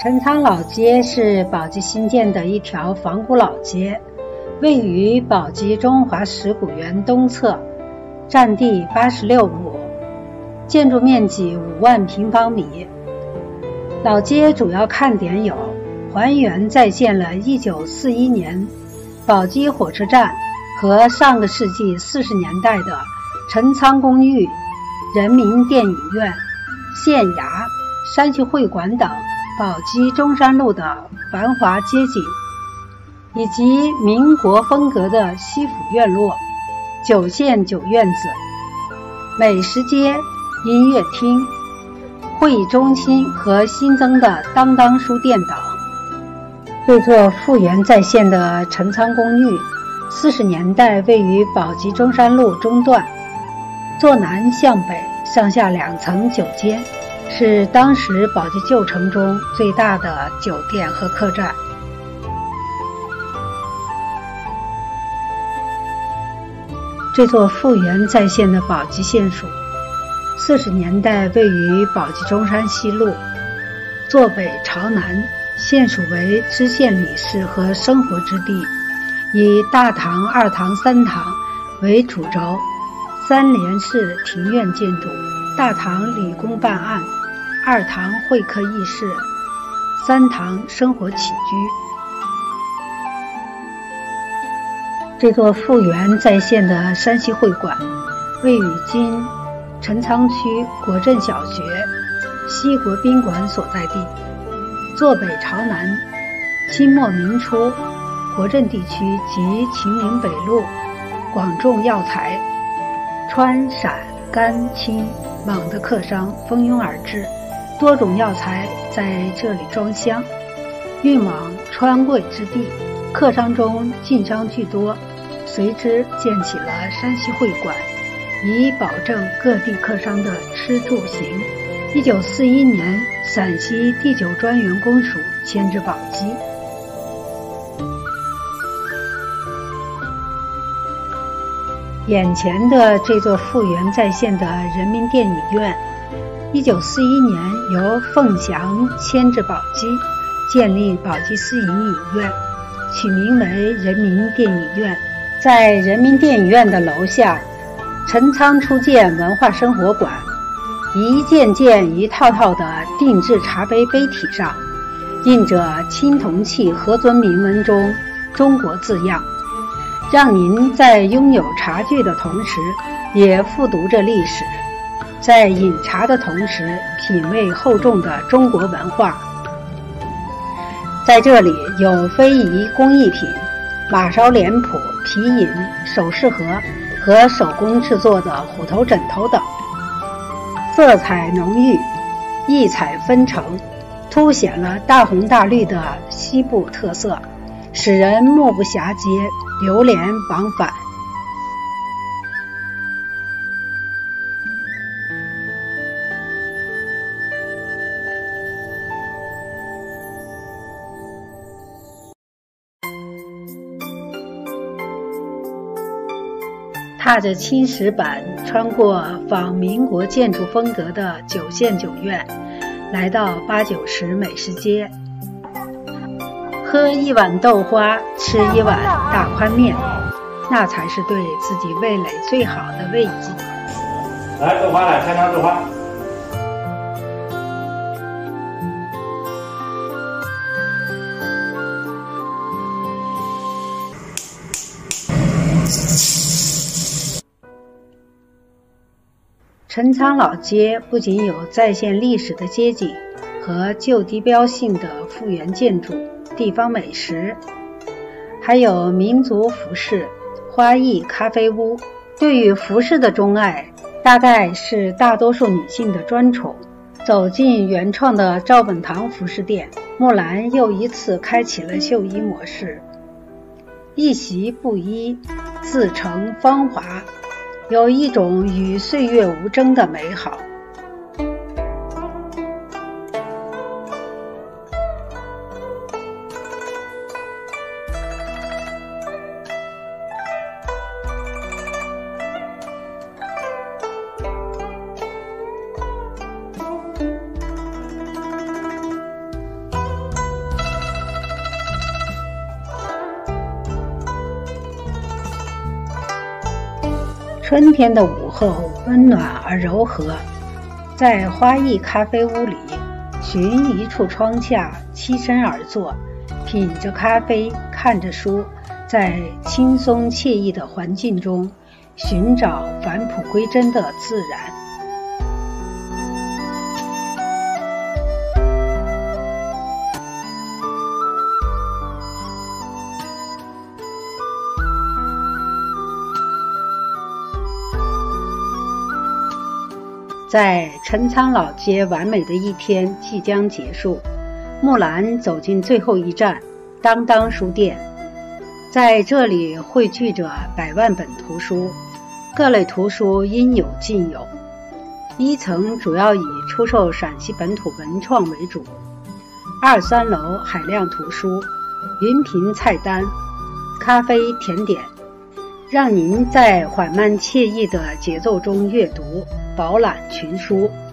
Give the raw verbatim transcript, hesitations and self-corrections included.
陈仓老街是宝鸡新建的一条仿古老街，位于宝鸡中华石鼓园东侧，占地八十六亩，建筑面积五万平方米。老街主要看点有还原再现了一九四一年宝鸡火车站和上个世纪四十年代的陈仓公寓、人民电影院、县衙、山西会馆等宝鸡中山路的繁华街景，以及民国风格的西府院落、九县九院子、美食街、音乐厅、会议中心和新增的当当书店等。这座复原再现的陈仓公寓，四十年代位于宝鸡中山路中段，坐南向北，上下两层九间，是当时宝鸡旧城中最大的酒店和客栈。这座复原再现的宝鸡县署，四十年代位于宝鸡中山西路，坐北朝南，县署为知县理事和生活之地，以大堂、二堂、三堂为主轴，三联式庭院建筑，大堂理工办案，二堂会客议事，三堂生活起居。这座复原再现的山西会馆，位于今陈仓区国镇小学西国宾馆所在地，坐北朝南，清末民初国镇地区及秦岭北路广种药材，川陕甘青蒙的客商蜂拥而至，多种药材在这里装箱，运往川贵之地，客商中晋商居多，随之建起了山西会馆，以保证各地客商的吃住行。一九四一年，陕西第九专员公署迁至宝鸡。眼前的这座复原再现的人民电影院，一九四一年由凤翔迁至宝鸡，建立宝鸡私营影院，取名为人民电影院。在人民电影院的楼下，陈仓初建文化生活馆，一件件一套套的定制茶杯杯体上印着青铜器核尊铭文中中国字样，让您在拥有茶具的同时也复读着历史，在饮茶的同时品味厚重的中国文化。在这里有非遗工艺品、马勺脸谱、皮饮、首饰盒和手工制作的虎头枕头等，色彩浓郁，异彩纷呈，凸显了大红大绿的西部特色，使人目不暇接，流连往返。踏着青石板，穿过仿民国建筑风格的九县九院，来到八九十美食街，喝一碗豆花，吃一碗大宽面，那才是对自己味蕾最好的慰藉。 来，豆花来，开汤豆花。 陈仓老街不仅有再现历史的街景和旧地标性的复原建筑、地方美食，还有民族服饰、花艺咖啡屋。对于服饰的钟爱，大概是大多数女性的专宠。走进原创的赵本堂服饰店，木兰又一次开启了绣衣模式，一袭布衣，自成芳华，有一种与岁月无争的美好。 春天的午后温暖而柔和，在花艺咖啡屋里，寻一处窗下栖身而坐，品着咖啡，看着书，在轻松惬意的环境中寻找返璞归真的自然。在陈仓老街完美的一天即将结束，木兰走进最后一站当当书店。在这里汇聚着百万本图书，各类图书应有尽有。一层主要以出售陕西本土文创为主，二三楼海量图书，云屏菜单，咖啡甜点，让您在缓慢惬意的节奏中阅读，饱览群书。